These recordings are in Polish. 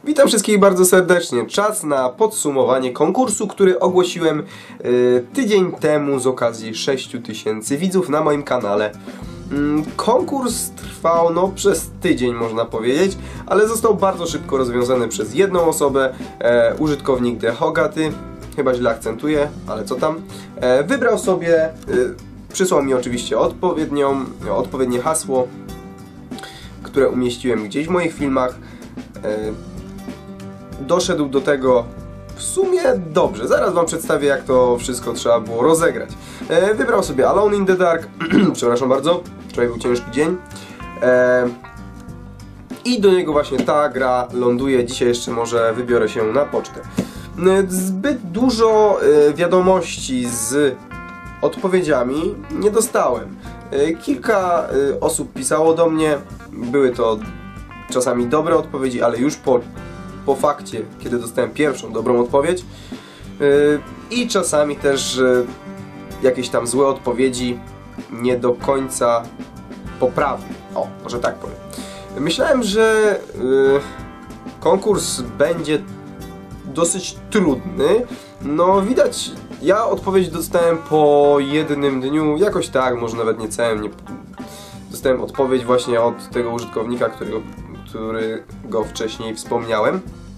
Witam wszystkich bardzo serdecznie. Czas na podsumowanie konkursu, który ogłosiłem tydzień temu z okazji 6000 widzów na moim kanale. Konkurs trwał przez tydzień, można powiedzieć, ale został bardzo szybko rozwiązany przez jedną osobę. Użytkownik Dehogaty, chyba źle akcentuję, ale co tam, wybrał sobie, przysłał mi oczywiście odpowiednie hasło, które umieściłem gdzieś w moich filmach. Doszedł do tego w sumie dobrze. Zaraz wam przedstawię, jak to wszystko trzeba było rozegrać. Wybrał sobie Alone in the Dark, przepraszam bardzo, wczoraj był ciężki dzień. I do niego właśnie ta gra ląduje. Dzisiaj jeszcze może wybiorę się na pocztę. Zbyt dużo wiadomości z odpowiedziami nie dostałem. Kilka osób pisało do mnie. Były to czasami dobre odpowiedzi, ale już po fakcie, kiedy dostałem pierwszą dobrą odpowiedź. I czasami też jakieś tam złe odpowiedzi, nie do końca poprawne. O, może tak powiem. Myślałem, że konkurs będzie dosyć trudny. No widać, ja odpowiedź dostałem po jednym dniu, jakoś tak, może nawet nie całym. Dostałem odpowiedź właśnie od tego użytkownika, którego wcześniej wspomniałem.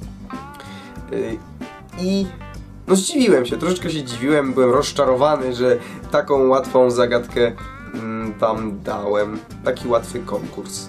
I no zdziwiłem się, troszeczkę się dziwiłem, byłem rozczarowany, że taką łatwą zagadkę wam dałem. Taki łatwy konkurs.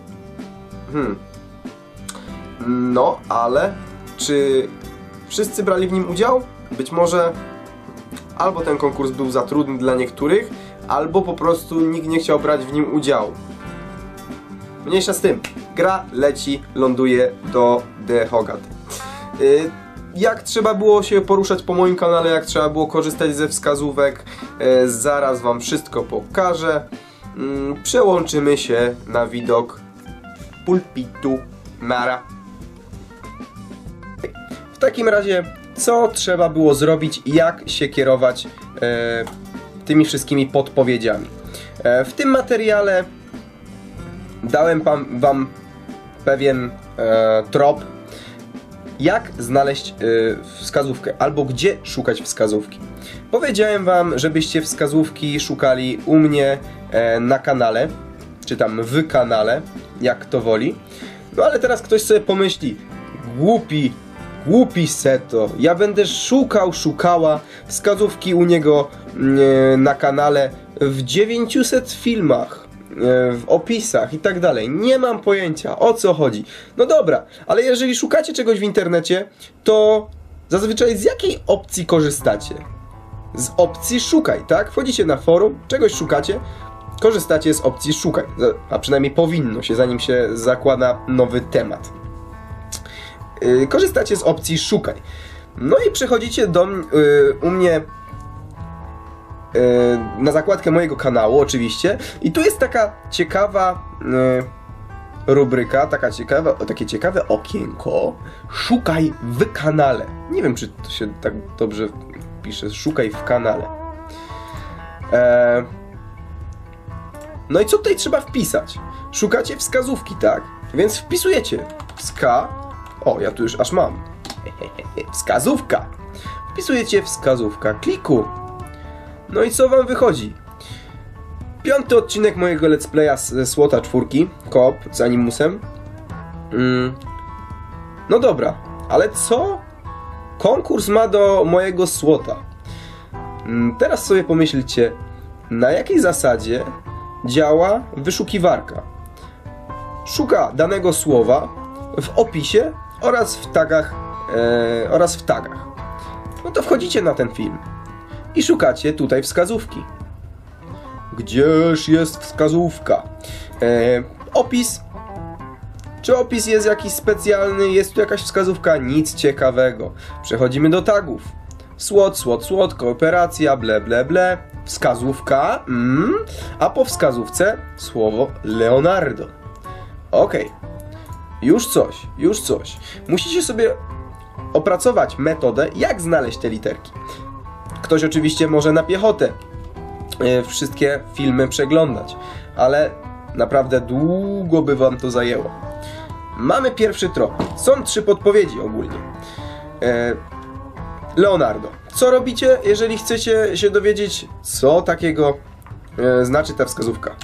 No, ale czy wszyscy brali w nim udział? Być może albo ten konkurs był za trudny dla niektórych, albo po prostu nikt nie chciał brać w nim udziału. Mniejsza z tym. Gra leci, ląduje do Dehogaty. Jak trzeba było się poruszać po moim kanale, jak trzeba było korzystać ze wskazówek, zaraz wam wszystko pokażę. Przełączymy się na widok pulpitu. Nara. W takim razie, co trzeba było zrobić i jak się kierować tymi wszystkimi podpowiedziami? W tym materiale dałem wam pewien trop, jak znaleźć wskazówkę, albo gdzie szukać wskazówki. Powiedziałem wam, żebyście wskazówki szukali u mnie na kanale, czy tam w kanale, jak kto woli. No ale teraz ktoś sobie pomyśli, głupi seto, ja będę szukała wskazówki u niego na kanale w 900 filmach, w opisach i tak dalej. Nie mam pojęcia, o co chodzi. No dobra, ale jeżeli szukacie czegoś w internecie, to zazwyczaj z jakiej opcji korzystacie? Z opcji szukaj, tak? Wchodzicie na forum, czegoś szukacie, korzystacie z opcji szukaj. A przynajmniej powinno się, zanim się zakłada nowy temat. Korzystacie z opcji szukaj. No i przechodzicie u mnie na zakładkę mojego kanału, oczywiście. I tu jest taka ciekawa rubryka, takie ciekawe okienko. Szukaj w kanale. Nie wiem, czy to się tak dobrze pisze. Szukaj w kanale. No i co tutaj trzeba wpisać? Szukacie wskazówki, tak? Więc wpisujecie O, ja tu już aż mam. Wskazówka. Wpisujecie wskazówka kliku. No i co wam wychodzi? 5. odcinek mojego let's playa ze SWOTA 4, koop z Animusem. No dobra, ale co konkurs ma do mojego SWOTA? Teraz sobie pomyślcie, na jakiej zasadzie działa wyszukiwarka. Szuka danego słowa w opisie oraz w tagach. No to wchodzicie na ten film i szukacie tutaj wskazówki. Gdzież jest wskazówka? Opis. Czy opis jest jakiś specjalny? Jest tu jakaś wskazówka? Nic ciekawego. Przechodzimy do tagów. SWOT, kooperacja, ble. Wskazówka. A po wskazówce słowo Leonardo. Okej. Już coś. Musicie sobie opracować metodę, jak znaleźć te literki. Ktoś oczywiście może na piechotę wszystkie filmy przeglądać, ale naprawdę długo by wam to zajęło. mamy pierwszy trop. Są 3 podpowiedzi ogólnie. Leonardo. Co robicie, jeżeli chcecie się dowiedzieć, co takiego znaczy ta wskazówka?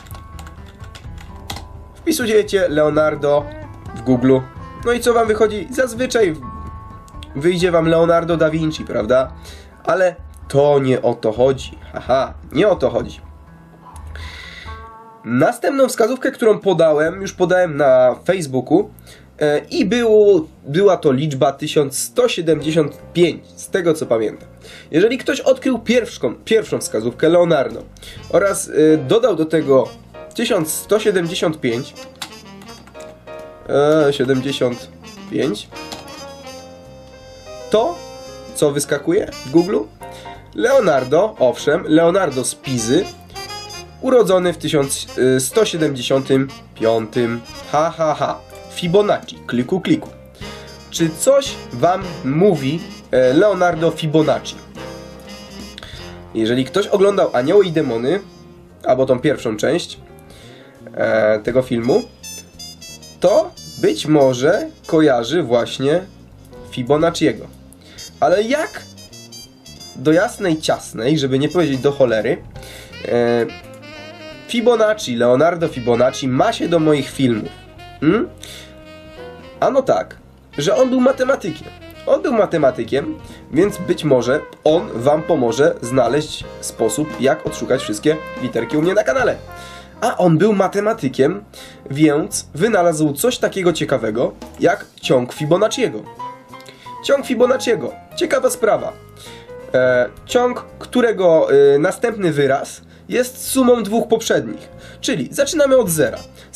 Wpisujecie Leonardo w Google. No i co wam wychodzi? Zazwyczaj wyjdzie wam Leonardo da Vinci, prawda? Ale to nie o to chodzi. Haha, nie o to chodzi. Następną wskazówkę, którą już podałem na Facebooku i była to liczba 1175, z tego co pamiętam. Jeżeli ktoś odkrył pierwszą wskazówkę Leonardo oraz dodał do tego 1175, to co wyskakuje w Google? Leonardo, owszem, Leonardo z Pizy, urodzony w 1175. Fibonacci, kliku. Czy coś wam mówi Leonardo Fibonacci? Jeżeli ktoś oglądał Anioły i Demony, albo tą pierwszą część tego filmu, to być może kojarzy właśnie Fibonacciego. Ale jak do jasnej ciasnej, żeby nie powiedzieć do cholery, Fibonacci, Leonardo Fibonacci ma się do moich filmów? Ano tak, że on był matematykiem. On był matematykiem, więc być może on wam pomoże znaleźć sposób, jak odszukać wszystkie literki u mnie na kanale. A on był matematykiem, więc wynalazł coś takiego ciekawego, jak ciąg Fibonacciego. Ciąg Fibonacciego. Ciekawa sprawa. Ciąg, którego następny wyraz jest sumą 2 poprzednich. Czyli zaczynamy od zera.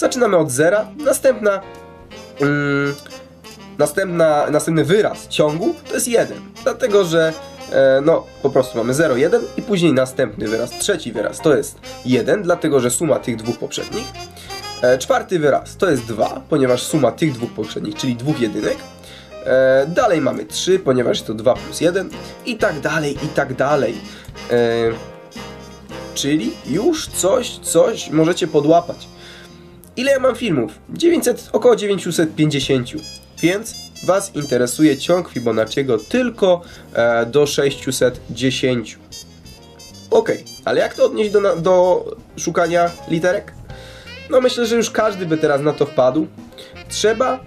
Następny wyraz ciągu to jest 1. Dlatego, że no po prostu mamy 0, 1 i później następny wyraz, trzeci wyraz to jest 1, dlatego, że suma tych 2 poprzednich. Czwarty wyraz to jest 2, ponieważ suma tych 2 poprzednich, czyli 2 jedynek. Dalej mamy 3, ponieważ jest to 2 plus 1 i tak dalej. Czyli już coś możecie podłapać. Ile ja mam filmów? Około 950, więc was interesuje ciąg Fibonacciego tylko do 610. Ok, ale jak to odnieść do szukania literek? No myślę, że już każdy by teraz na to wpadł. Trzeba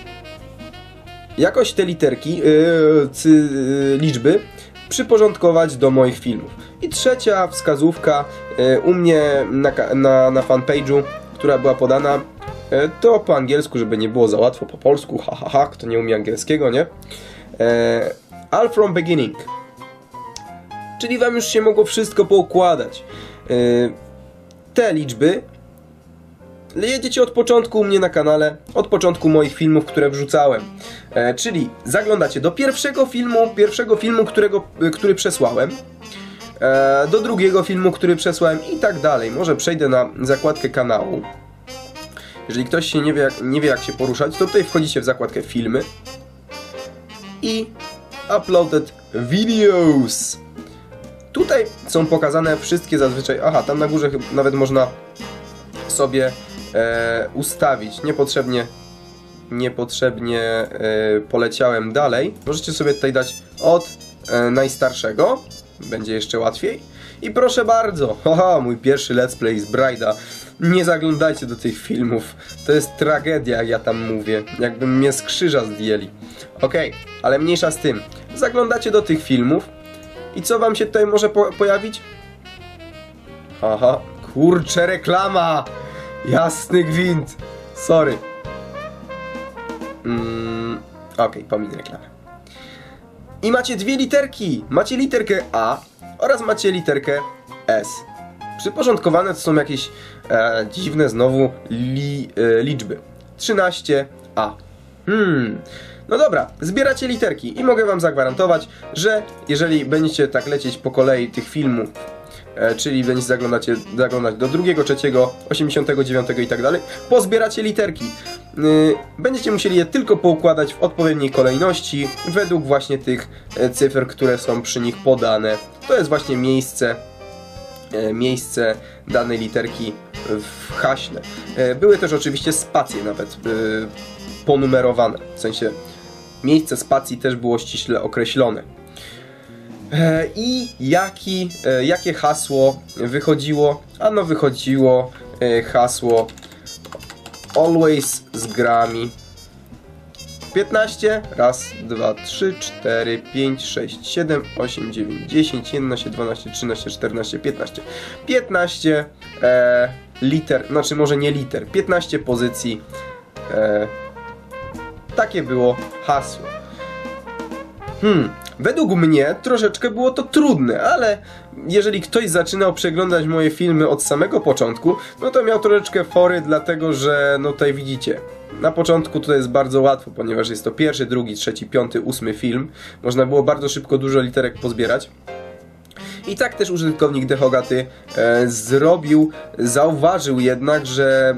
jakoś te literki, liczby przyporządkować do moich filmów. I trzecia wskazówka u mnie na fanpage'u, która była podana, to po angielsku, żeby nie było za łatwo, po polsku, kto nie umie angielskiego, nie? All from beginning. Czyli wam już się mogło wszystko poukładać. Te liczby jedziecie od początku u mnie na kanale, od początku moich filmów, które wrzucałem. Czyli zaglądacie do pierwszego filmu, który przesłałem, do drugiego filmu, który przesłałem i tak dalej. Może przejdę na zakładkę kanału. Jeżeli ktoś się nie wie jak się poruszać, to tutaj wchodzicie w zakładkę filmy i uploaded videos. Tutaj są pokazane wszystkie zazwyczaj, tam na górze nawet można sobie ustawić. Niepotrzebnie poleciałem dalej. Możecie sobie tutaj dać od najstarszego, będzie jeszcze łatwiej. I proszę bardzo, mój pierwszy let's play z Bride'a. Nie zaglądajcie do tych filmów, to jest tragedia, jak ja tam mówię, jakby mnie z krzyża zdjęli. Okej, ale mniejsza z tym. Zaglądacie do tych filmów i co wam się tutaj może pojawić? Kurczę, reklama! Jasny gwint! Sorry. Okej, pominę reklamę. I macie 2 literki. Macie literkę A oraz macie literkę S. Przyporządkowane to są jakieś dziwne znowu liczby. 13A. No dobra, zbieracie literki i mogę wam zagwarantować, że jeżeli będziecie tak lecieć po kolei tych filmów, czyli będziecie zaglądać do 2, 3, 89 i tak dalej, pozbieracie literki. Będziecie musieli je tylko poukładać w odpowiedniej kolejności, według właśnie tych cyfr, które są przy nich podane. To jest właśnie miejsce danej literki w haśle. Były też oczywiście spacje nawet ponumerowane. W sensie miejsce spacji też było ściśle określone. I jakie hasło wychodziło? Ano wychodziło hasło Always z grami. 15, raz, 2, 3, 4, 5, 6, 7, 8, 9, 10, 11, 12, 13, 14, 15. 15 liter, znaczy może nie liter, 15 pozycji. Takie było hasło. Według mnie troszeczkę było to trudne, ale jeżeli ktoś zaczynał przeglądać moje filmy od samego początku, no to miał troszeczkę fory, dlatego że no tutaj widzicie, na początku to jest bardzo łatwo, ponieważ jest to pierwszy, drugi, trzeci, piąty, ósmy film. Można było bardzo szybko dużo literek pozbierać. I tak też użytkownik Dehogaty zauważył jednak, że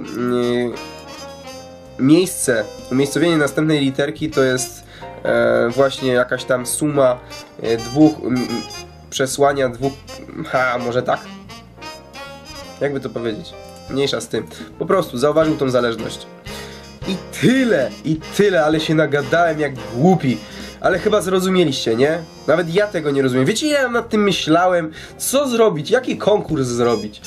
umiejscowienie następnej literki to jest właśnie jakaś tam suma przesłania dwóch, może tak? Jakby to powiedzieć? Mniejsza z tym. Po prostu zauważył tą zależność. I tyle, ale się nagadałem jak głupi. Ale chyba zrozumieliście, nie? Nawet ja tego nie rozumiem. Wiecie, ja nad tym myślałem? Co zrobić? Jaki konkurs zrobić?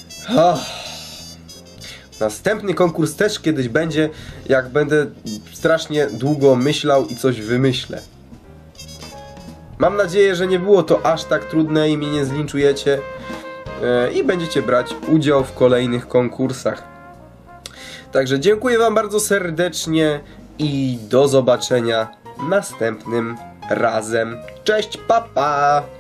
Następny konkurs też kiedyś będzie, jak będę strasznie długo myślał i coś wymyślę. Mam nadzieję, że nie było to aż tak trudne i mnie nie zlinczujecie i będziecie brać udział w kolejnych konkursach. Także dziękuję wam bardzo serdecznie i do zobaczenia następnym razem. Cześć, pa pa!